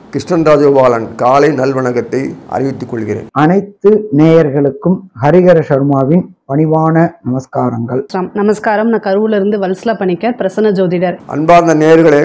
கிருஷ்ணன் ராஜகோபாலன் காலை நல்வணக்கத்தை அறிவித்துக் கொள்கிறேன். அனைத்து நேயர்களுக்கும் ஹரிஹர சர்மாவின் பணிவான நமஸ்காரங்கள். நமஸ்காரம். நான் கரூர்ல இருந்து வல்சலா பணிக்கர், பிரசன்ன ஜோதிடர். அன்பார்ந்த நேயர்களே,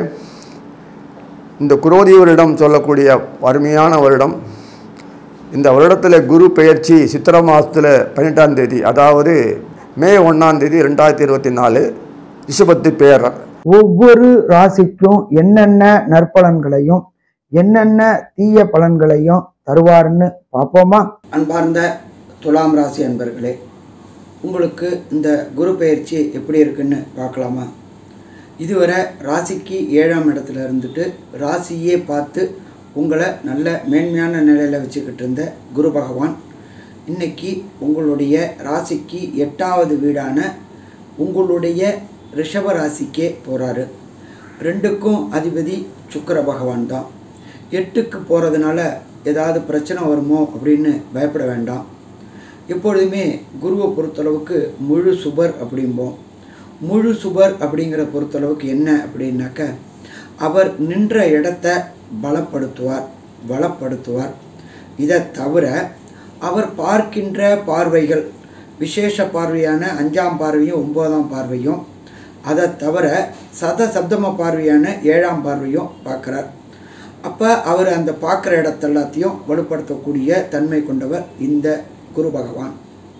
இந்த குரோதி வருடம் சொல்லக்கூடிய அருமையான வருடம். இந்த வருடத்தில் குரு பெயர்ச்சி சித்திரை மாதத்தில் 18ஆம் தேதி, அதாவது மே 1ஆம் தேதி 2024 ரிஷபத்து பெயர். ஒவ்வொரு ராசிக்கும் என்னென்ன நற்பலன்களையும் என்னென்ன தீய பலன்களையும் தருவார்னு பார்ப்போமா? அன்பார்ந்த துலாம் ராசி அன்பர்களே, உங்களுக்கு இந்த குரு பெயர்ச்சி எப்படி இருக்குன்னு பார்க்கலாமா? இதுவரை ராசிக்கு 7ஆம் இடத்துல இருந்துட்டு ராசியே பார்த்து உங்களை நல்ல மேன்மையான நிலையில் வச்சுக்கிட்டு இருந்த குரு பகவான் இன்னைக்கு உங்களுடைய ராசிக்கு 8வது வீடான உங்களுடைய ரிஷப ராசிக்கே போகிறாரு. 2க்கும் அதிபதி சுக்கிர பகவான் தான். 8க்கு போகிறதுனால ஏதாவது பிரச்சனை வருமோ அப்படின்னு பயப்பட வேண்டாம். எப்பொழுதுமே குருவை பொறுத்தளவுக்கு முழு சுபர் அப்படிம்போம். முழு சுபர் அப்படிங்கிற பொறுத்தளவுக்கு என்ன அப்படின்னாக்க, அவர் நின்ற இடத்த பலப்படுத்துவார், வளப்படுத்துவார். இதை தவிர அவர் பார்க்கின்ற பார்வைகள் விசேஷ பார்வையான 5ஆம் பார்வையும் 9ஆம் பார்வையும், அதை தவிர சப்தம பார்வையான 7ஆம் பார்வையும் பார்க்குறார். அப்போ அவர் அந்த பார்க்குற இடத்த எல்லாத்தையும் வலுப்படுத்தக்கூடிய தன்மை கொண்டவர் இந்த குரு பகவான்.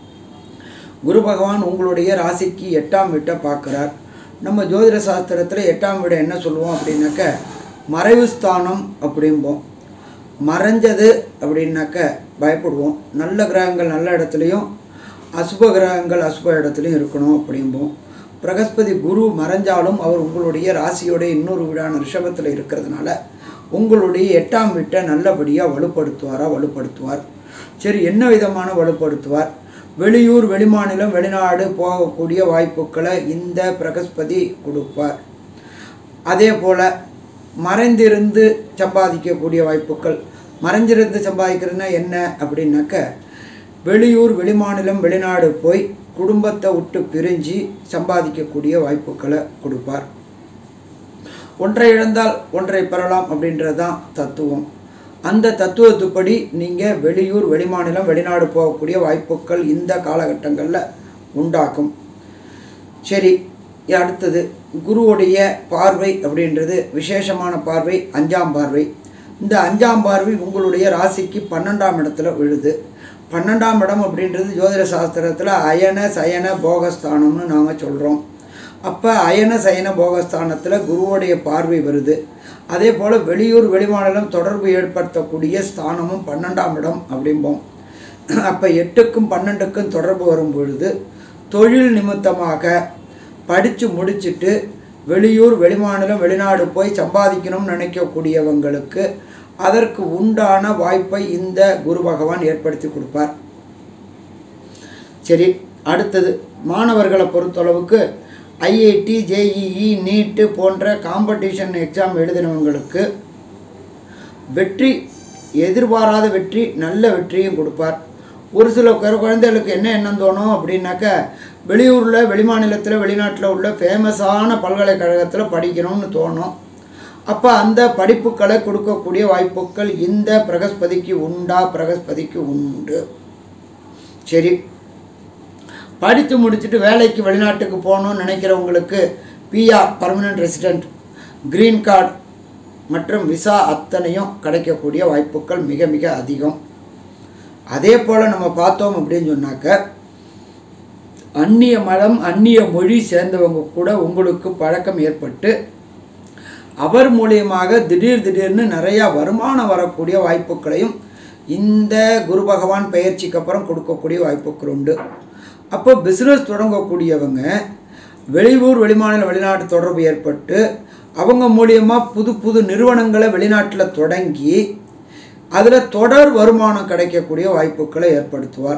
குரு பகவான் உங்களுடைய ராசிக்கு 8ஆம் வீட்டை பார்க்குறார். நம்ம ஜோதிட சாஸ்திரத்தில் 8ஆம் வீடை என்ன சொல்லுவோம் அப்படின்னாக்க, மறைவு ஸ்தானம் அப்படிம்போம். மறைஞ்சது அப்படின்னாக்க பயப்படுவோம். நல்ல கிரகங்கள் நல்ல இடத்துலையும் அசுப கிரகங்கள் அசுப இடத்துலையும் இருக்கணும் அப்படிம்போம். பிரகஸ்பதி குரு மறைஞ்சாலும் அவர் உங்களுடைய ராசியோடைய இன்னொரு வீடான ரிஷபத்தில் இருக்கிறதுனால உங்களுடைய 8ஆம் வீட்டை நல்லபடியாக வலுப்படுத்துவார். சரி, என்ன விதமான வலுப்படுத்துவார்? வெளியூர் வெளிமாநிலம் வெளிநாடு போகக்கூடிய வாய்ப்புகளை இந்த பிரகஸ்பதி கொடுப்பார். அதே போல் மறைந்திருந்து சம்பாதிக்கக்கூடிய வாய்ப்புகள். மறைஞ்சிருந்து சம்பாதிக்கிறதுனா என்ன அப்படின்னாக்க, வெளியூர் வெளிமாநிலம் வெளிநாடு போய் குடும்பத்தை விட்டு பிரிஞ்சு சம்பாதிக்கக்கூடிய வாய்ப்புகளை கொடுப்பார். ஒன்றை இழந்தால் ஒன்றை பெறலாம் அப்படின்றது தான் தத்துவம். அந்த தத்துவத்துப்படி நீங்கள் வெளியூர் வெளிமாநிலம் வெளிநாடு போகக்கூடிய வாய்ப்புகள் இந்த காலகட்டங்களில் உண்டாக்கும். சரி, அடுத்தது குருவுடைய பார்வை அப்படின்றது விசேஷமான பார்வை, 5ஆம் பார்வை. இந்த 5ஆம் பார்வை உங்களுடைய ராசிக்கு 12ஆம் இடத்துல விழுது. 12ஆம் இடம் அப்படின்றது ஜோதிட சாஸ்திரத்தில் அயன சயன போகஸ்தானம்னு நாம் சொல்கிறோம். அப்போ அயன சயன போகஸ்தானத்தில் குருவுடைய பார்வை வருது. அதே போல் வெளியூர் வெளிமாநிலம் தொடர்பு ஏற்படுத்தக்கூடிய ஸ்தானமும் 12ஆம் இடம் அப்படிம்போம். அப்போ 8க்கும் 12க்கும் தொடர்பு வரும் பொழுது தொழில் நிமித்தமாக படித்து முடிச்சுட்டு வெளியூர் வெளிமாநிலம் வெளிநாடு போய் சம்பாதிக்கணும்னு நினைக்கக்கூடியவங்களுக்கு அதற்கு உண்டான வாய்ப்பை இந்த குரு பகவான் ஏற்படுத்தி கொடுப்பார். சரி, அடுத்தது மாணவர்களை பொறுத்தளவுக்கு ஐஐடி ஜேஇஇ நீட்டு போன்ற காம்படிஷன் எக்ஸாம் எழுதினவங்களுக்கு வெற்றி, எதிர்பாராத வெற்றி, நல்ல வெற்றியும் கொடுப்பார். ஒரு சில குழந்தைகளுக்கு என்ன எண்ணம் தோணும் அப்படின்னாக்க, வெளியூரில் வெளிமாநிலத்தில் வெளிநாட்டில் உள்ள ஃபேமஸான பல்கலைக்கழகத்தில் படிக்கணும்னு தோணும். அப்போ அந்த படிப்புகளை கொடுக்கக்கூடிய வாய்ப்புகள் இந்த பிரகஸ்பதிக்கு உண்டு. சரி, படித்து முடிச்சுட்டு வேலைக்கு வெளிநாட்டுக்கு போகணும்னு நினைக்கிறவங்களுக்கு PR permanent resident, green card மற்றும் விசா அத்தனையும் கிடைக்கக்கூடிய வாய்ப்புகள் மிக மிக அதிகம். அதே போல் நம்ம பார்த்தோம் அப்படின்னு சொன்னாக்க, அந்நிய மதம் அந்நிய மொழி சேர்ந்தவங்க கூட உங்களுக்கு பழக்கம் ஏற்பட்டு அவர் மூலியமாக திடீர்னு நிறையா வருமானம் வரக்கூடிய வாய்ப்புகளையும் இந்த குரு பகவான் பெயர்ச்சிக்கு அப்புறம் கொடுக்கக்கூடிய வாய்ப்புகள் உண்டு. அப்போ பிஸ்னஸ் தொடங்கக்கூடியவங்க வெளியூர் வெளிமாநில வெளிநாட்டு தொடர்பு ஏற்பட்டு அவங்க மூலியமாக புது நிறுவனங்களை வெளிநாட்டில் தொடங்கி அதில் தொடர் வருமானம் கிடைக்கக்கூடிய வாய்ப்புகளை ஏற்படுத்துவார்.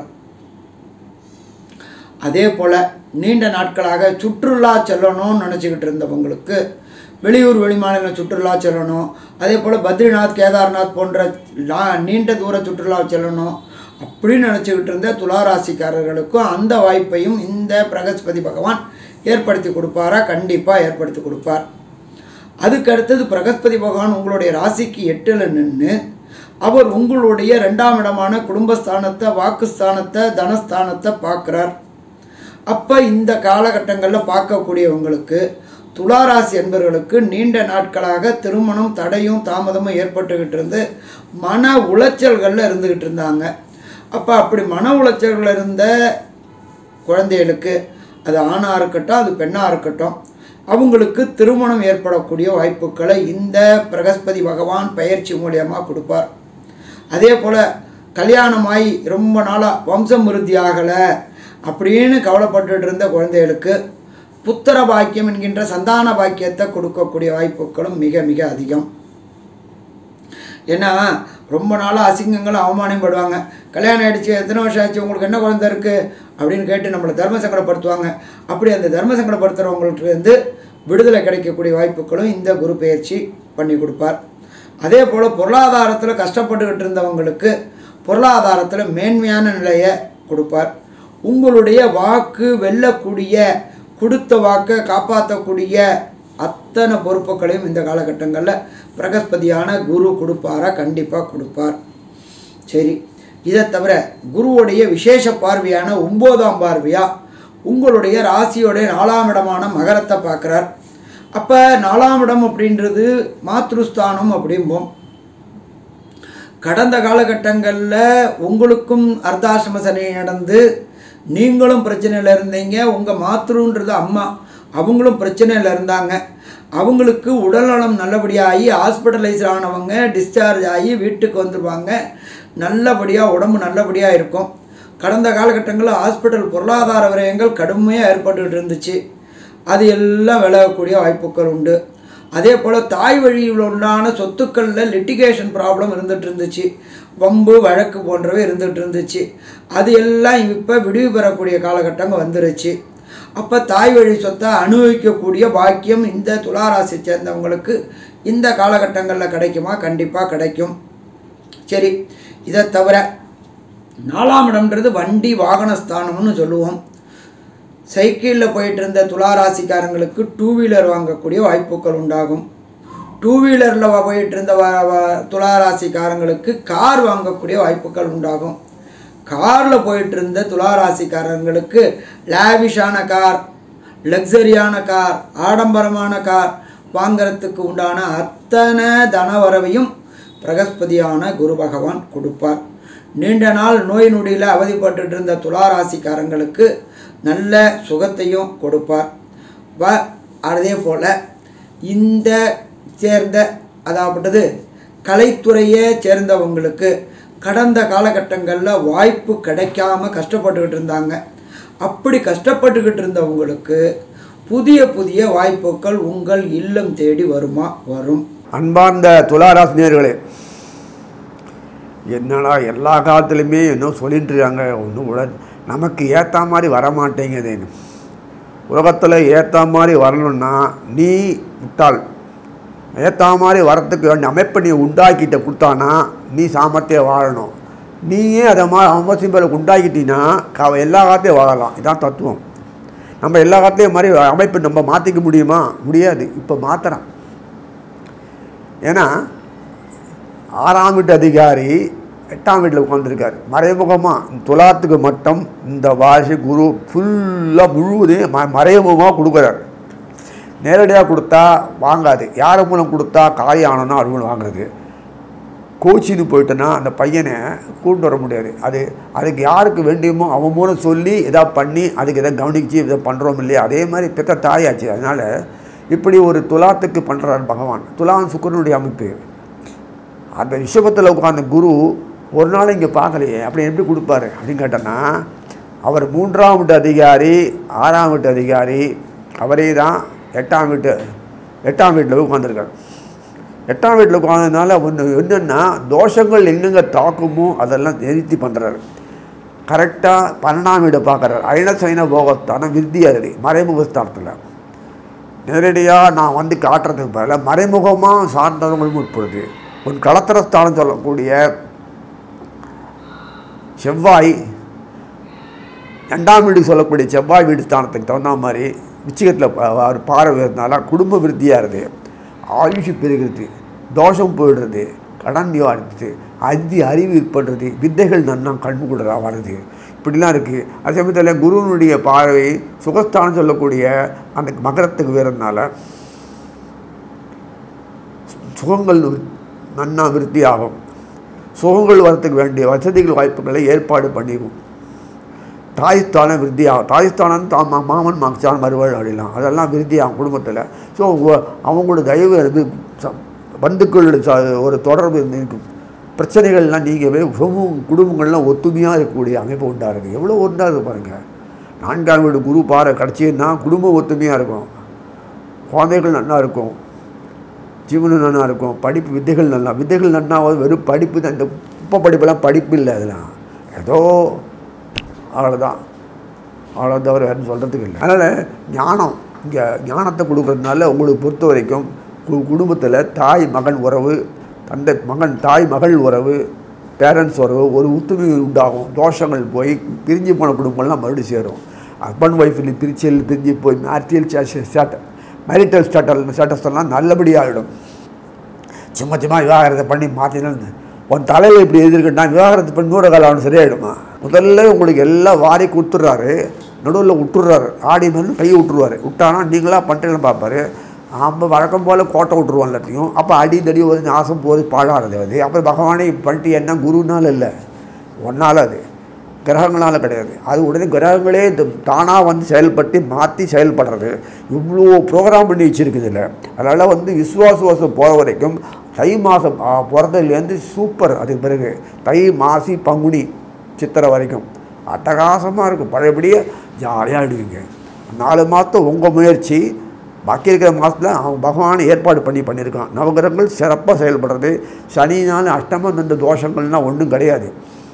அதே போல் நீண்ட நாட்களாக சுற்றுலா செல்லணும்னு நினச்சிக்கிட்டு இருந்தவங்களுக்கு வெளியூர் வெளிமாநிலம் சுற்றுலா செல்லணும், அதே போல் பத்ரிநாத் கேதார்நாத் போன்ற நீண்ட தூர சுற்றுலா செல்லணும் அப்படின்னு நினச்சிக்கிட்டு இருந்த துளாராசிக்காரர்களுக்கும் அந்த வாய்ப்பையும் இந்த பிரகஸ்பதி பகவான் ஏற்படுத்தி கொடுப்பாரா? கண்டிப்பாக ஏற்படுத்தி கொடுப்பார். அதுக்கு அடுத்தது பிரகஸ்பதி பகவான் உங்களுடைய ராசிக்கு 8ல் நின்று அவர் உங்களுடைய 2ஆம் இடமான குடும்பஸ்தானத்தை, வாக்குஸ்தானத்தை, தனஸ்தானத்தை பார்க்குறார். அப்போ இந்த காலகட்டங்களில் பார்க்கக்கூடியவங்களுக்கு துளாராசி என்பவர்களுக்கு நீண்ட நாட்களாக திருமணம் தடையும் தாமதமும் ஏற்பட்டுக்கிட்டு இருந்து மன உளைச்சல்களில் இருந்துக்கிட்டு இருந்தாங்க. அப்போ அப்படி மன உளைச்சல்கள் இருந்த குழந்தைகளுக்கு, அது ஆணாக இருக்கட்டும் அது பெண்ணாக இருக்கட்டும், அவங்களுக்கு திருமணம் ஏற்படக்கூடிய வாய்ப்புகளை இந்த பிரகஸ்பதி பகவான் பெயர்ச்சி மூலியமாக கொடுப்பார். அதே போல் கல்யாணமாகி ரொம்ப நாளாக வம்சம் விருத்தி ஆகலை அப்படின்னு கவலைப்பட்டு இருந்த குழந்தைகளுக்கு புத்திர பாக்கியம் என்கின்ற சந்தான பாக்கியத்தை கொடுக்கக்கூடிய வாய்ப்புகளும் மிக மிக அதிகம். ஏன்னா ரொம்ப நாளாக அசிங்கங்களும் அவமானப்படுவாங்க. கல்யாணம் ஆகிடுச்சு, எத்தனை வருஷம் ஆச்சு, உங்களுக்கு என்ன குழந்தை இருக்குது அப்படின்னு கேட்டு நம்மளை தர்ம சங்கடப்படுத்துவாங்க. அப்படி அந்த தர்ம சங்கடப்படுத்துகிறவங்களுக்கு விடுதலை கிடைக்கக்கூடிய வாய்ப்புகளும் இந்த குரு பெயர்ச்சி பண்ணி கொடுப்பார். அதே போல் பொருளாதாரத்தில் கஷ்டப்பட்டுக்கிட்டு இருந்தவங்களுக்கு பொருளாதாரத்தில் மேன்மையான நிலையை கொடுப்பார். உங்களுடைய வாக்கு வெல்லக்கூடிய, கொடுத்த வாக்கை காப்பாற்றக்கூடிய அத்தனை பொறுப்புகளையும் இந்த காலகட்டங்களில் பிரகஸ்பதியான குரு கொடுப்பாரா? கண்டிப்பாக கொடுப்பார். சரி, இதை தவிர குருவுடைய விசேஷ பார்வையான 9ஆம் பார்வையாக உங்களுடைய ராசியோடைய 4ஆம் இடமான மகரத்தை பார்க்குறார். அப்போ 4ஆம் இடம் அப்படின்றது மாத்ருஸ்தானம் அப்படிம்போம். கடந்த காலகட்டங்களில் உங்களுக்கும் அர்த்தாசிரம சனி நடந்து நீங்களும் பிரச்சனையில் இருந்தீங்க. உங்கள் மாத்ருன்றது அம்மா, அவங்களும் பிரச்சனையில் இருந்தாங்க. அவங்களுக்கு உடல்நலம் நல்லபடியாகி ஹாஸ்பிட்டலைஸ் ஆனவங்க டிஸ்சார்ஜ் ஆகி வீட்டுக்கு வந்துடுவாங்க. நல்லபடியாக உடம்பு நல்லபடியாக இருக்கும். கடந்த காலகட்டங்களில் ஹாஸ்பிட்டல் பொருளாதார விரயங்கள் கடுமையாக ஏற்பட்டுக்கிட்டு இருந்துச்சு. அது எல்லாம் விலகக்கூடிய வாய்ப்புகள் உண்டு. அதே போல் தாய் வழியில் உண்டான சொத்துக்களில் லிட்டிகேஷன் ப்ராப்ளம் இருந்துகிட்டு இருந்துச்சு. வம்பு வழக்கு போன்றவை இருந்துகிட்டு இருந்துச்சு. அது எல்லாம் இப்போ விடுவி பெறக்கூடிய காலகட்டங்கள் வந்துருச்சு. அப்போ தாய் வழி சொத்தை அனுபவிக்கக்கூடிய பாக்கியம் இந்த துளாராசி சேர்ந்தவங்களுக்கு இந்த காலகட்டங்களில் கிடைக்குமா? கண்டிப்பாக கிடைக்கும். சரி, இதை தவிர 4ஆம் இடம்ன்றது வண்டி வாகனஸ்தானம்னு சொல்லுவோம். சைக்கிளில் போயிட்டு இருந்த துளாராசிக்காரங்களுக்கு 2 வீலர் வாங்கக்கூடிய வாய்ப்புகள் உண்டாகும். 2 வீலரில் போயிட்டு இருந்த துளாராசிக்காரங்களுக்கு கார் வாங்கக்கூடிய வாய்ப்புகள் உண்டாகும். காரில் போயிட்டு இருந்த துளாராசிக்காரங்களுக்கு லாவிஷான கார், லக்ஸரியான கார், ஆடம்பரமான கார் வாங்கிறதுக்கு உண்டான அத்தனை தனவரவையும் பிரகஸ்பதியான குரு பகவான் கொடுப்பார். நீண்ட நாள் நோய் நொடியில் அவதிப்பட்டு இருந்த துளாராசிக்காரங்களுக்கு நல்ல சுகத்தையும் கொடுப்பார். அதே போல் இந்த சேர்ந்த அதாவது கலைத்துறையை சேர்ந்தவங்களுக்கு கடந்த காலகட்டங்களில் வாய்ப்பு கிடைக்காம கஷ்டப்பட்டுக்கிட்டு இருந்தாங்க. அப்படி கஷ்டப்பட்டுக்கிட்டு இருந்தவங்களுக்கு புதிய புதிய வாய்ப்புகள் உங்கள் இல்லம் தேடி வருமா? வரும். அன்பார்ந்த துளாராசினியர்களே, என்னடா எல்லா காலத்துலையுமே இன்னும் சொல்லிட்டு இருக்காங்க, ஒன்றும் நமக்கு ஏற்ற மாதிரி வரமாட்டேங்குதுன்னு. உலகத்தில் ஏற்ற மாதிரி வரணுன்னா நீ முட்டாள். ஏற்ற மாதிரி வரத்துக்கு வேண்டிய அமைப்பை நீ உண்டாக்கிட்ட கொடுத்தானா நீ சாமர்த்தியம் வாழணும். நீயே அதை மாதிரி அவசியம் உண்டாக்கிட்டீங்கன்னா எல்லா காலத்தையும் வாழலாம். இதான் தத்துவம். நம்ம எல்லா காலத்தையும் மாதிரி அமைப்பு நம்ம மாற்றிக்க முடியுமா? முடியாது. இப்போ மாற்றுறான். ஏன்னா 6ஆம் வீட்டு அதிகாரி 8ஆம் வீட்டில் உட்காந்துருக்கார். மறைமுகமாக துலாத்துக்கு மட்டும் இந்த வாசி குரு ஃபுல்லாக முழுவதையும் மறைமுகமாக கொடுக்குறாரு. நேரடியாக கொடுத்தா வாங்காது. யார் மூலம் கொடுத்தா காய் ஆனோன்னா அது மூலம் வாங்குறது. கோச்சின்னு போயிட்டோன்னா அந்த பையனை கூப்பிட்டு வர முடியாது. அதுக்கு யாருக்கு வேண்டியுமோ அவன் மூலம் சொல்லி எதாவது பண்ணி அதுக்கு எதாவது கவனிச்சு இதை பண்ணுறோம் இல்லையா, அதே மாதிரி பெற்ற தாயாச்சு. அதனால் இப்படி ஒரு துலாத்துக்கு பண்ணுறாரு பகவான். துலாம் சுக்கிரனுடைய அமைப்பு. அந்த ரிஷபத்தில் உட்கார்ந்த குரு ஒரு நாள் இங்கே பார்க்கலையே, அப்படி எப்படி கொடுப்பாரு அப்படின்னு கேட்டோன்னா, அவர் 3ஆம் வீட்டு அதிகாரி 6ஆம் வீட்டு அதிகாரி அவரே தான் 8ஆம் வீட்டில் உட்காந்துருக்காரு. 8ஆம் வீட்டில் உட்காந்ததுனால ஒன்று என்னென்னா தோஷங்கள் எங்கெங்கே தாக்குமோ அதெல்லாம் நிறுத்தி பண்ணுறாரு. கரெக்டாக 12ஆம் வீடை பார்க்குறாரு. அயனசைன போகஸ்தானம் விருத்தியாரு மறைமுகஸ்தானத்தில். நேரடியாக நான் வந்து காட்டுறதுக்கு பதில் மறைமுகமாக சார்ந்தவங்களும் உட்படுது. ஒரு களத்திரஸ்தானம் சொல்லக்கூடிய செவ்வாய் 2ஆம் வீடு சொல்லக்கூடிய செவ்வாய் வீடு ஸ்தானத்துக்கு தகுந்த மாதிரி விச்சிகத்தில் பார்வை இருந்தால குடும்ப விருத்தியாக இருக்குது. ஆயுஷ் பெறுகிறது, தோஷம் போயிடுறது, கடன் நிவாரித்து, அறிவு ஏற்படுறது, வித்தைகள் நன்னா கண்முகூடராக வருது, இப்படிலாம் இருக்குது. அதே சமயத்தில் குருவனுடைய பார்வை சுகஸ்தானம் சொல்லக்கூடிய அந்த மகரத்துக்கு வேறதுனால சுகங்கள் நன்னா விருத்தி ஆகும். சுகங்கள் வரத்துக்கு வேண்டிய வசதிகள் வாய்ப்புகளை ஏற்பாடு பண்ணிக்கும். தாய்ஸ்தானம் விருத்தி ஆகும். தாய்ஸ்தானம் மாமன் மச்சான் மறுவாழ் அப்படிலாம் அதெல்லாம் விருத்தி ஆகும் குடும்பத்தில். ஸோ அவங்களோட தயவு பந்துக்களோட ஒரு தொடர்பு இருக்கும். பிரச்சனைகள்லாம் நீங்கவே குடும்பங்கள்லாம் ஒத்துமையாக இருக்கக்கூடிய அமைப்பு உண்டாகுது. எவ்வளோ ஒன்றா இருக்குது பாருங்கள். 4ஆம் வீடு குரு பாறை கிடச்சின்னா குடும்பம் ஒத்துமையாக இருக்கும், குழந்தைகள் நல்லா இருக்கும், ஜீவனம் நல்லா இருக்கும், படிப்பு வித்தைகள் நல்லா வெறும் படிப்பு தான். இந்த குப்பை படிப்பெல்லாம் படிப்பு இல்லை, அதெல்லாம் ஏதோ அவ்வளோதான் தவிர வேறு சொல்கிறதுக்கு இல்லை. அதனால் ஞானம் இங்கே ஞானத்தை கொடுக்குறதுனால உங்களுக்கு பொறுத்த வரைக்கும் குடும்பத்தில் தாய் மகன் உறவு, தந்தை மகன் தாய் மகள் உறவு, பேரண்ட்ஸ் உறவு ஒரு ஒத்துமை உண்டாகும். தோஷங்கள் போய் பிரிஞ்சு போன குடும்பங்கள்லாம் மறுபடியும் சேரும். ஹஸ்பண்ட் ஒய்ஃபில் பிரிஞ்சு போய் மேரிட்டல் ஸ்டேட்டஸ் எல்லாம் நல்லபடியாகிடும். சும்மா விவாகரத்தை பண்ணி மாற்றினு உன் தலையில் இப்படி எதிர்க்கிட்டா விவாகரத்து பண்ணி 100 காலம் அவனு சரியாயிடுமா? முதல்ல உங்களுக்கு எல்லாம் வாரி கொடுத்துட்றாரு, நடுவில் விட்டுறாரு, ஆடி மேலே கையை விட்டுருவார். விட்டானா நீங்களாக பண்ணுறீங்கன்னு பார்ப்பாரு. நம்ம வழக்கம் போல் கோட்டை விட்டுருவோம் எல்லாத்தையும். அப்போ அடிதடி ஒரு நாசம் போது பாழாடுறது அது. அப்புறம் பகவானே பண்ணிட்டு என்ன குருனால் இல்லை, ஒன்றால் அது கிரகங்களால் கிடையாது. அது உடனே கிரகங்களே தானாக வந்து செயல்பட்டு மாற்றி செயல்படுறது. இவ்வளோ ப்ரோக்ராம் பண்ணி வச்சுருக்குது இல்லை. அதனால் விசுவாசம் போகிற வரைக்கும் தை மாதம் பிறந்ததுலேருந்து சூப்பர். அதுக்கு பிறகு தை மாசி பங்குனி சித்திரை வரைக்கும் அட்டகாசமாக இருக்கும். பழையபடியே ஜாலியாக ஆடுவீங்க. 4 மாதம் உங்கள் முயற்சி, பாக்கி இருக்கிற மாதத்தில் அவன் பகவான் ஏற்பாடு பண்ணியிருக்கான். நவகிரகங்கள் சிறப்பாக செயல்படுறது. சனினால் அஷ்டமம் இந்த தோஷங்கள்னால் ஒன்றும் கிடையாது.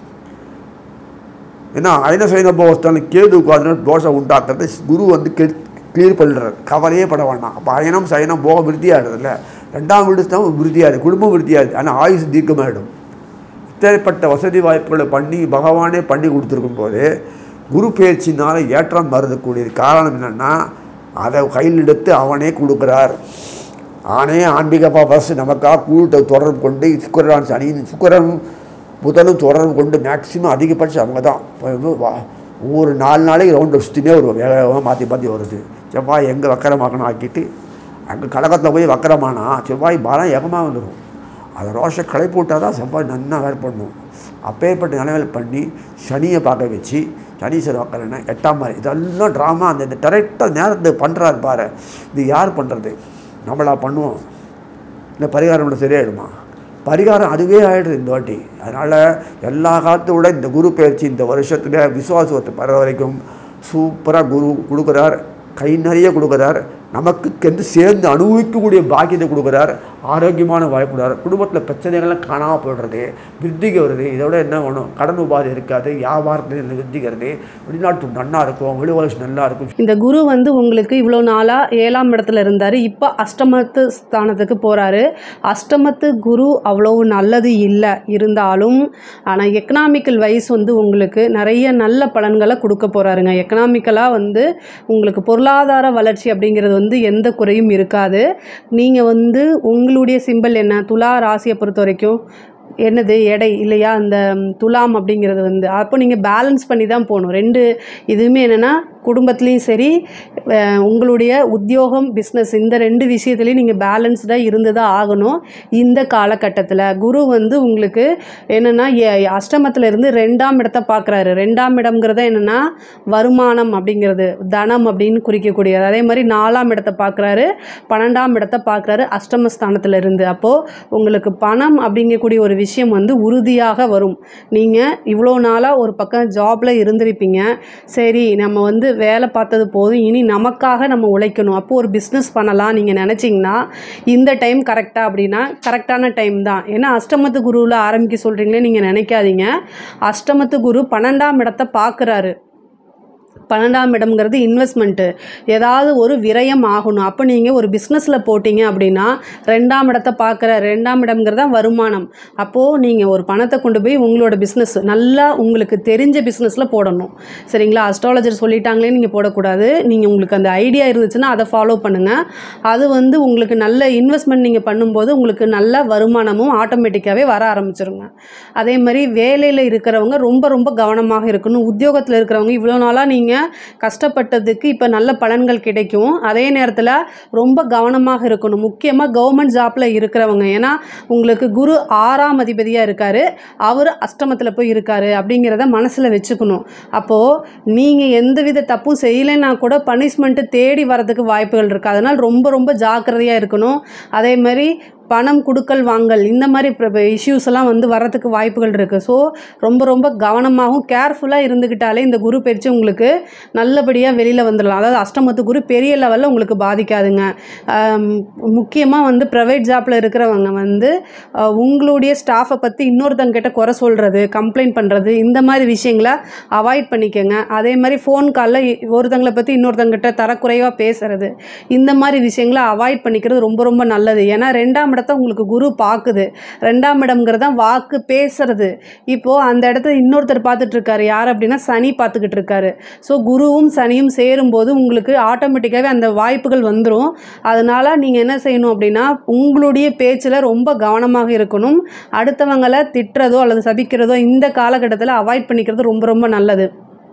ஏன்னா அயன சைன போஸ்தான் கேது உட்காந்து தோஷம் உண்டாக்குறது குரு கிளியர் பண்ணுறாரு. கவலையே பட வேண்டாம். அப்போ அயனம் சயனம் போக விருத்தியாகிடுது இல்லை. 2ஆம் வீடு தான் விருத்தியாகுது, குடும்பம் விருத்தியாகுது. ஆனால் ஆயுசு தீர்க்கமாகிடும். இத்தனைப்பட்ட வசதி வாய்ப்புகளை பகவானே பண்ணி கொடுத்துருக்கும் போது குரு பயிற்சினால் ஏற்றம் வருதக்கூடியது. காரணம் என்னென்னா அதை கையில் எடுத்து அவனே கொடுக்குறார். ஆனே ஆன்மீகப்பா ஃபஸ்ட்டு நமக்காக கூட்டை தொடர்பு கொண்டு சுக்கிரன் புதனும் தொடர்பு கொண்டு மேக்சிமம் அதிகபட்சம் அவங்க தான் ஒவ்வொரு 4 நாளைக்கு ரவுண்ட் சுற்றினே வருவோம். வேகமாக மாற்றி வருது. செவ்வாய் எங்கே வக்கரமாக்கணும் ஆக்கிட்டு அங்கே கடகத்தில் போய் வக்கரமானா செவ்வாய் பாலம் ஏகமாக வந்துடும். அதை ரோஷை கிளப்பி விட்டால் தான் செவ்வாய் நன்னா வேலை பண்ணணும். அப்பேற்பட்ட நிலைமையில் பண்ணி சனியை பார்க்க வச்சு சனீஸ்வரர் வக்கரன்னா 8ஆம் மாதிரி இதெல்லாம் ட்ராமா அந்த கரெக்டாக நேரத்தை பண்ணுறாரு பாரு. இது யார் பண்ணுறது? நம்மளா பண்ணுவோம் இல்லை பரிகாரம் பண்ண சரியாயிடுமா? பரிகாரம் அதுவே ஆகிடுது இந்த வாட்டி. அதனால் எல்லா காலத்தை விட இந்த குரு பயிற்சி இந்த வருஷத்தில் விசுவாசத்தை பெற வரைக்கும் சூப்பராக குரு கொடுக்குறார். கை நிறைய கொடுக்குறார். நமக்கு சேர்ந்து அனுபவிக்கக்கூடிய பாக்கியத்தை கொடுக்குறார். ஆரோக்கியமான வாய்ப்பு கொடுக்குறார். குடும்பத்தில் பிரச்சனைகள்லாம் காணாமல் போய்டுறது, விருத்திக்கு வருது. இதோட என்ன வேணும்? கடன் உபாதை இருக்காது, வியாபாரத்தில் விருத்திக்கிறது, வெளிநாட்டு நல்லா இருக்கும், வெளிவளர்ச்சி நல்லா இருக்கும். இந்த குரு உங்களுக்கு இவ்வளோ நாளாக 7ஆம் இடத்துல இருந்தார். இப்போ அஷ்டமத்து ஸ்தானத்துக்கு போகிறாரு. அஷ்டமத்து குரு அவ்வளோ நல்லது இல்லை இருந்தாலும், ஆனால் எக்கனாமிக்கல் வைஸ் உங்களுக்கு நிறைய நல்ல பலன்களை கொடுக்க போகிறாருங்க. எக்கனாமிக்கலாக உங்களுக்கு பொருளாதார வளர்ச்சி அப்படிங்கிறது எந்த குறையும் இருக்காது. நீங்கள் உங்களுடைய சிம்பிள் என்ன? துலா ராசியை பொறுத்த வரைக்கும் என்னது எடை இல்லையா? அந்த துலாம் அப்படிங்கிறது அப்போ நீங்கள் பேலன்ஸ் பண்ணி தான் போகணும். 2 இதுவுமே என்னென்னா குடும்பத்துலேயும் சரி, உங்களுடைய உத்தியோகம் பிஸ்னஸ் இந்த 2 விஷயத்துலையும் நீங்கள் பேலன்ஸ்டாக இருந்து தான் ஆகணும். இந்த காலகட்டத்தில் குரு உங்களுக்கு என்னென்னா அஷ்டமத்தில் இருந்து 2ஆம் இடத்தை பார்க்குறாரு. 2ஆம் இடம்ங்கிறத என்னென்னா வருமானம் அப்படிங்கிறது, தனம் அப்படின்னு குறிக்கக்கூடியது. அதே மாதிரி 4ஆம் இடத்தை பார்க்குறாரு, 12ஆம் இடத்தை பார்க்குறாரு அஷ்டமஸ்தானத்தில் இருந்து. அப்போது உங்களுக்கு பணம் அப்படிங்கக்கூடிய ஒரு விஷயம் உறுதியாக வரும். நீங்கள் இவ்வளோ நாளாக ஒரு பக்கம் ஜாபில் இருந்திருப்பீங்க. சரி நம்ம வேலை பார்த்தது போதும், இனி நமக்காக நம்ம உழைக்கணும், அப்போது ஒரு பிஸ்னஸ் பண்ணலாம் நீங்கள் நினச்சிங்கன்னா இந்த டைம் கரெக்டாக அப்படின்னா கரெக்டான டைம் தான். ஏன்னா அஷ்டமத்து குருவில் ஆரம்பிக்க சொல்கிறீங்களே நீங்கள் நினைக்காதீங்க. அஷ்டமத்து குரு 12ஆம் இடத்தை பார்க்குறாரு. 12ஆம் இடம்ங்கிறது இன்வெஸ்ட்மெண்ட்டு, ஏதாவது ஒரு விரயம் ஆகணும். அப்போ நீங்கள் ஒரு பிஸ்னஸில் போட்டிங்க அப்படின்னா 2ஆம் இடத்தை பார்க்குற 2ஆம் இடம்ங்கிறது வருமானம். அப்போது நீங்கள் ஒரு பணத்தை கொண்டு போய் உங்களோட பிஸ்னஸ் நல்லா உங்களுக்கு தெரிஞ்ச பிஸ்னஸில் போடணும். சரிங்களா? அஸ்ட்ராலஜர் சொல்லிட்டாங்களே நீங்கள் போடக்கூடாது. நீங்கள் உங்களுக்கு அந்த ஐடியா இருந்துச்சுன்னா அதை ஃபாலோ பண்ணுங்கள். அது வந்து உங்களுக்கு நல்ல இன்வெஸ்ட்மெண்ட் நீங்கள் பண்ணும்போது உங்களுக்கு நல்ல வருமானமும் ஆட்டோமேட்டிக்காகவே வர ஆரம்பிச்சிருங்க. அதே மாதிரி வேலையில் இருக்கிறவங்க ரொம்ப ரொம்ப கவனமாக இருக்கணும். உத்தியோகத்தில் இருக்கிறவங்க இவ்வளோ நாளாக நீங்கள் கஷ்டப்பட்டதுக்கு இப்போ நல்ல பலன்கள் கிடைக்கும். அதே நேரத்தில் ரொம்ப கவனமாக இருக்கணும். முக்கியமாக கவர்மெண்ட் ஜாப்பில் இருக்கிறவங்க, ஏன்னா உங்களுக்கு குரு 6ஆம் அதிபதியாக இருக்கார், அவர் அஷ்டமத்தில் போய் இருக்கார் அப்படிங்கிறத மனசில் வச்சுக்கணும். அப்போது நீங்கள் எந்தவித தப்பும் செய்யலைன்னா கூட பனிஷ்மெண்ட்டு தேடி வரதுக்கு வாய்ப்புகள் இருக்குது. அதனால் ரொம்ப ரொம்ப ஜாக்கிரதையாக இருக்கணும். அதே மாதிரி பணம் கொடுக்கல் வாங்கல் இந்த மாதிரி இஷ்யூஸ் எல்லாம் வந்து வரத்துக்கு வாய்ப்புகள் இருக்குது. ஸோ ரொம்ப ரொம்ப கவனமாகவும் கேர்ஃபுல்லாக இருந்துக்கிட்டாலே இந்த குரு பயிற்சி உங்களுக்கு நல்லபடியாக வெளியில் வந்துடலாம். அதாவது அஷ்டமத்து குரு பெரிய லெவலில் உங்களுக்கு பாதிக்காதுங்க. முக்கியமாக வந்து ப்ரைவேட் ஜாப்பில் இருக்கிறவங்க வந்து உங்களுடைய ஸ்டாஃபை பற்றி இன்னொருத்தங்கிட்ட குறை சொல்கிறது, கம்ப்ளைண்ட் பண்ணுறது, இந்த மாதிரி விஷயங்களை அவாய்ட் பண்ணிக்கோங்க. அதே மாதிரி ஃபோன் காலில் ஒருத்தங்களை பற்றி இன்னொருத்தங்கிட்ட தரக்குறைவாக பேசுகிறது, இந்த மாதிரி விஷயங்களை அவாய்ட் பண்ணிக்கிறது ரொம்ப ரொம்ப நல்லது. ஏன்னா 2ஆம் இடத்தை உங்களுக்கு குரு பார்க்குது. 2ஆம் இடம்ங்கிறது தான் வாக்கு பேசுறது. இப்போது அந்த இடத்துல இன்னொருத்தர் பார்த்துட்டு இருக்காரு. யார் அப்படின்னா சனி பார்த்துக்கிட்டு இருக்காரு. ஸோ குருவும் சனியும் சேரும்போது உங்களுக்கு ஆட்டோமேட்டிக்காகவே அந்த வாய்ப்புகள் வந்துடும். அதனால் நீங்கள் என்ன செய்யணும் அப்படின்னா உங்களுடைய பேச்சில் ரொம்ப கவனமாக இருக்கணும். அடுத்தவங்களை திட்டுறதோ அல்லது சபிக்கிறதோ இந்த காலகட்டத்தில் அவாய்ட் பண்ணிக்கிறது ரொம்ப ரொம்ப நல்லது.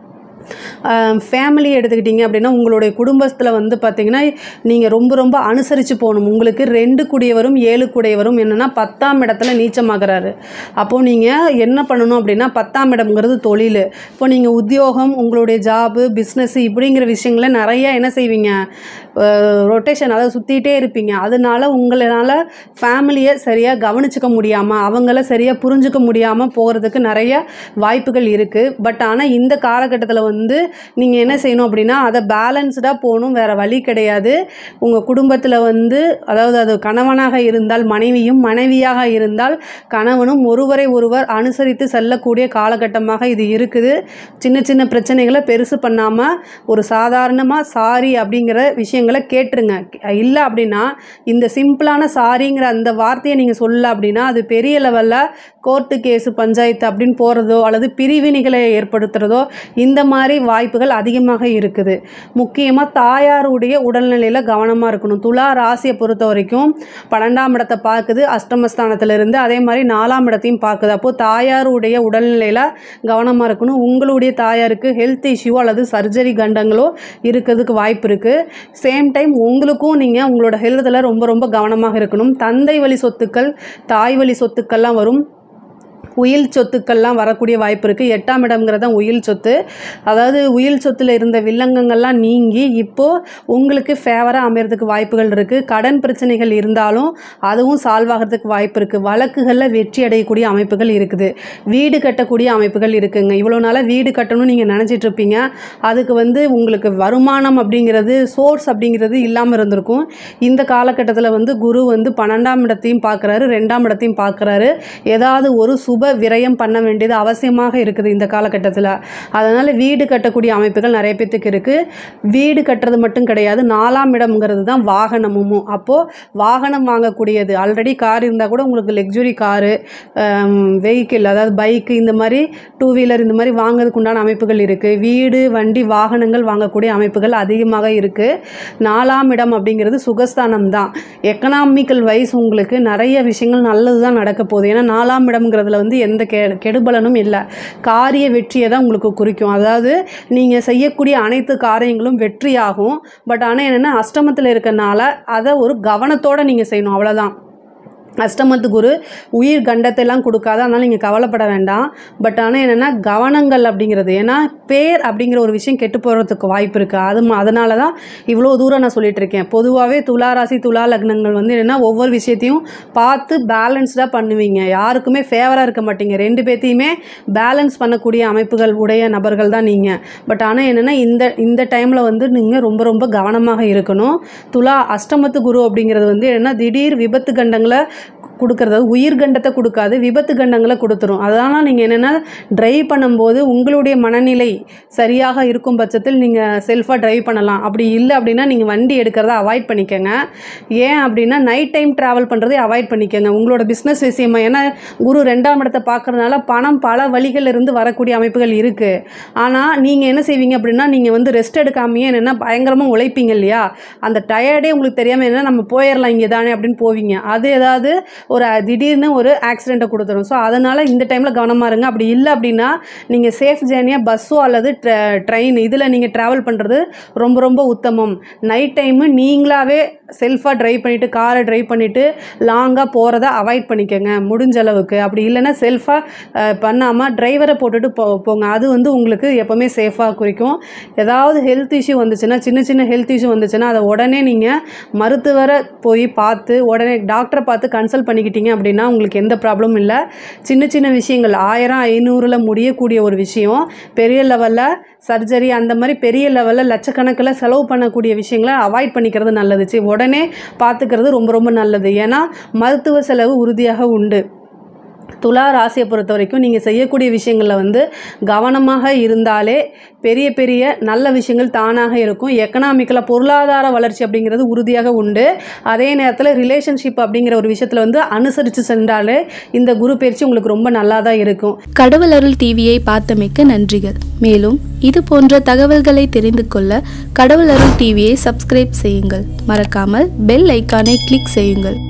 ஃபேமிலி எடுத்துக்கிட்டிங்க அப்படின்னா உங்களுடைய குடும்பத்தில் வந்து பார்த்திங்கன்னா நீங்கள் ரொம்ப ரொம்ப அனுசரித்து போகணும். உங்களுக்கு 2 கூடியவரும் 7 கூடியவரும் என்னென்னா 10ஆம் இடத்துல நீச்சமாகறாரு. அப்போது நீங்கள் என்ன பண்ணணும் அப்படின்னா 10ஆம் இடம்ங்கிறது தொழில். இப்போ நீங்கள் உத்தியோகம், உங்களுடைய ஜாபு, பிஸ்னஸ் இப்படிங்கிற விஷயங்களை நிறையா என்ன செய்வீங்க, ரொட்டேஷன், அதாவது சுற்றிகிட்டே இருப்பீங்க. அதனால உங்களால் ஃபேமிலியை சரியாக கவனிச்சிக்க முடியாமல், அவங்கள சரியாக புரிஞ்சுக்க முடியாமல் போகிறதுக்கு நிறைய வாய்ப்புகள் இருக்குது. பட் ஆனால் இந்த காலகட்டத்தில் வந்து நீங்கள் என்ன செய்யணும் அப்படின்னா அதை பேலன்ஸ்டாக போகணும். வேறு வழி கிடையாது. உங்கள் குடும்பத்தில் வந்து அதாவது அது கணவனாக இருந்தால் மனைவியும், மனைவியாக இருந்தால் கணவனும் ஒருவரை ஒருவர் அனுசரித்து செல்லக்கூடிய காலகட்டமாக இது இருக்குது. சின்ன சின்ன பிரச்சனைகளை பெருசு பண்ணாமல் ஒரு சாதாரணமாக சாரி அப்படிங்கிற விஷயங்களை கேட்டுருங்க. இல்லை அப்படின்னா இந்த சிம்பிளான சாரிங்கிற அந்த வார்த்தையை நீங்கள் சொல்ல அப்படின்னா அது பெரிய லெவலில் கோர்ட்டு கேஸு, பஞ்சாயத்து அப்படின்னு போகிறதோ அல்லது பிரிவினைகளை ஏற்படுத்துகிறதோ இந்த மாதிரி வாய்ப்புகள் அதிகமாக இருக்குது. முக்கியமாக தாயாருடைய உடல்நிலையில் கவனமாக இருக்கணும். துலா ராசியை பொறுத்த வரைக்கும் 12ஆம் இடத்தை பார்க்குது அஷ்டமஸ்தானத்திலிருந்து, அதே மாதிரி 4ஆம் இடத்தையும் பார்க்குது. அப்போது தாயாருடைய உடல்நிலையில் கவனமாக இருக்கணும். உங்களுடைய தாயாருக்கு ஹெல்த் இஷ்யூ அல்லது சர்ஜரி கண்டங்களோ இருக்கிறதுக்கு வாய்ப்பு இருக்குது. சேம் டைம் உங்களுக்கும் நீங்கள் உங்களோட ஹெல்த்தில் ரொம்ப ரொம்ப கவனமாக இருக்கணும். தந்தை வழி சொத்துக்கள், தாய் வழி சொத்துக்கள்லாம் வரும். உயில் சொத்துக்கள்லாம் வரக்கூடிய வாய்ப்பு இருக்குது. 8ஆம் இடம்ங்கிறது தான் உயில் சொத்து. அதாவது உயில் சொத்தில் இருந்த வில்லங்கங்கள்லாம் நீங்கி இப்போது உங்களுக்கு ஃபேவராக அமைகிறதுக்கு வாய்ப்புகள் இருக்குது. கடன் பிரச்சனைகள் இருந்தாலும் அதுவும் சால்வ் ஆகிறதுக்கு வாய்ப்பு இருக்குது. வழக்குகளில் வெற்றி அடையக்கூடிய அமைப்புகள் இருக்குது. வீடு கட்டக்கூடிய அமைப்புகள் இருக்குங்க. இவ்வளோ நாளாக வீடு கட்டணும்னு நீங்கள் நினச்சிட்ருப்பீங்க. அதுக்கு வந்து உங்களுக்கு வருமானம் அப்படிங்கிறது, சோர்ஸ் அப்படிங்கிறது இல்லாமல் இருந்திருக்கும். இந்த காலகட்டத்தில் வந்து குரு வந்து 12ஆம் இடத்தையும் பார்க்குறாரு, 2ஆம் இடத்தையும் பார்க்குறாரு. ஏதாவது ஒரு சுப விரயம் பண்ண வேண்டியது அவசியமாக இருக்குது இந்த காலகட்டத்தில். அதனால் வீடு கட்டக்கூடிய அமைப்புகள் நிறைய பேத்துக்கு இருக்குது. வீடு கட்டுறது மட்டும் கிடையாது, 4ஆம் இடம்ங்கிறது தான் வாகனமும். அப்போது வாகனம் வாங்கக்கூடியது, ஆல்ரெடி கார் இருந்தால் கூட உங்களுக்கு லக்ஸுரி காரு, வெஹிக்கிள் அதாவது பைக்கு, இந்த மாதிரி 2 வீலர் இந்த மாதிரி வாங்கிறதுக்கு உண்டான அமைப்புகள் இருக்குது. வீடு, வண்டி, வாகனங்கள் வாங்கக்கூடிய அமைப்புகள் அதிகமாக இருக்குது. 4ஆம் இடம் அப்படிங்கிறது சுகஸ்தானம் தான். எக்கனாமிக்கல் வைஸ் உங்களுக்கு நிறைய விஷயங்கள் நல்லது தான் நடக்க போகுது. ஏன்னா 4ஆம் இடம்ங்கிறதுல வந்து எந்த கெடுபலனும் இல்லை. காரிய வெற்றியை தான் உங்களுக்கு குறிக்கும். அதாவது நீங்கள் செய்யக்கூடிய அனைத்து காரியங்களும் வெற்றியாகும். பட் ஆனால் என்னென்னா அஷ்டமத்தில் இருக்கனால அதை ஒரு கவனத்தோடு நீங்கள் செய்யணும், அவ்வளோதான். அஷ்டமத்து குரு உயிர் கண்டத்தையெல்லாம் கொடுக்காது, அதனால் நீங்கள் கவலைப்பட வேண்டாம். பட் ஆனால் என்னென்னா கவனங்கள் அப்படிங்கிறது, ஏன்னா பேர் அப்படிங்கிற ஒரு விஷயம் கெட்டு போகிறதுக்கு வாய்ப்பு இருக்குது. அதனால தான் இவ்வளோ தூரம் நான் சொல்லிகிட்டு இருக்கேன். பொதுவாகவே துலா ராசி, துலா லக்னங்கள் வந்து என்னென்னா ஒவ்வொரு விஷயத்தையும் பார்த்து பேலன்ஸ்டாக பண்ணுவீங்க. யாருக்குமே ஃபேவராக இருக்க மாட்டீங்க. 2 பேர்த்தையுமே பேலன்ஸ் பண்ணக்கூடிய அமைப்புகள் உடைய நபர்கள் தான் நீங்கள். பட் ஆனால் என்னென்னா இந்த டைமில் வந்து நீங்கள் ரொம்ப ரொம்ப கவனமாக இருக்கணும். துலா அஷ்டமத்து குரு அப்படிங்கிறது வந்து என்னென்னா திடீர் விபத்து கண்டங்களை கொடுக்கறது உயிர்கண்டத்தை கொடுக்காது, விபத்து கண்டங்களை கொடுத்துரும். அதனால் நீங்கள் என்னென்னா ட்ரைவ் பண்ணும்போது உங்களுடைய மனநிலை சரியாக இருக்கும் பட்சத்தில் நீங்கள் செல்ஃபாக ட்ரைவ் பண்ணலாம். அப்படி இல்லை அப்படின்னா நீங்கள் வண்டி எடுக்கிறத அவாய்ட் பண்ணிக்கோங்க. ஏன் அப்படின்னா நைட் டைம் ட்ராவல் பண்ணுறதை அவாய்ட் பண்ணிக்கோங்க உங்களோட பிஸ்னஸ் விஷயமா. ஏன்னா குரு 2ஆம் இடத்தை பார்க்குறதுனால பணம் பல வழிகள் இருந்து வரக்கூடிய அமைப்புகள் இருக்குது. ஆனால் நீங்கள் என்ன செய்வீங்க அப்படின்னா நீங்கள் வந்து ரெஸ்ட் எடுக்காமையே என்னென்னா பயங்கரமாக உழைப்பீங்க இல்லையா, அந்த டயர்டே உங்களுக்கு தெரியாமல் என்ன நம்ம போயிடலாம் இங்கே தானே அப்படின்னு போவீங்க. அது ஏதாவது ஒரு திடீர்னு ஒரு ஆக்சிடெண்ட்டை கொடுத்துரும். ஸோ அதனால் இந்த டைமில் கவனமாக இருங்க. அப்படி இல்லை அப்படின்னா நீங்கள் சேஃப் ஜேர்னியாக பஸ்ஸோ அல்லது ட்ரெயின் இதில் நீங்கள் ட்ராவல் பண்ணுறது ரொம்ப ரொம்ப உத்தமம். நைட் டைமு நீங்களாகவே செல்ஃபாக ட்ரைவ் பண்ணிவிட்டு காரை ட்ரைவ் பண்ணிவிட்டு லாங்காக போகிறத அவாய்ட் பண்ணிக்கோங்க முடிஞ்ச அளவுக்கு. அப்படி இல்லைன்னா செல்ஃபாக பண்ணாமல் டிரைவரை போட்டுட்டு போங்க. அது வந்து உங்களுக்கு எப்போவுமே சேஃபாக குறிக்கும். ஏதாவது ஹெல்த் இஷ்யூ வந்துச்சுன்னா, சின்ன சின்ன ஹெல்த் இஷ்யூ வந்துச்சுன்னா அதை உடனே நீங்கள் மருத்துவரை போய் பார்த்து உடனே டாக்டரை பார்த்து கன்சல்ட் பண்ணிக்கிட்டீங்க அப்படின்னா உங்களுக்கு எந்த ப்ராப்ளமும் இல்லை. சின்ன சின்ன விஷயங்கள் 1000 500 முடியக்கூடிய ஒரு விஷயம் பெரிய லெவலில் சர்ஜரி அந்த மாதிரி பெரிய லெவலில் லட்சக்கணக்கில் செலவு பண்ணக்கூடிய விஷயங்களை அவாய்ட் பண்ணிக்கிறது நல்லது. உடனே பார்த்துக்கிறது ரொம்ப ரொம்ப நல்லது. ஏன்னா மருத்துவ செலவு உறுதியாக உண்டு. துலா ராசியை பொறுத்த வரைக்கும் நீங்கள் செய்யக்கூடிய விஷயங்களில் வந்து கவனமாக இருந்தாலே பெரிய பெரிய நல்ல விஷயங்கள் தானாக இருக்கும். எக்கனாமிக்கலாக பொருளாதார வளர்ச்சி அப்படிங்கிறது உறுதியாக உண்டு. அதே நேரத்தில் ரிலேஷன்ஷிப் அப்படிங்கிற ஒரு விஷயத்தில் வந்து அனுசரித்து சென்றாலே இந்த குரு பயிற்சி உங்களுக்கு ரொம்ப நல்லா தான் இருக்கும். கடவுள் அருள் டிவியை பார்த்தமைக்கு நன்றிகள். மேலும் இது போன்ற தகவல்களை தெரிந்து கொள்ள கடவுள் அருள் டிவியை சப்ஸ்கிரைப் செய்யுங்கள். மறக்காமல் பெல் ஐக்கானை கிளிக் செய்யுங்கள்.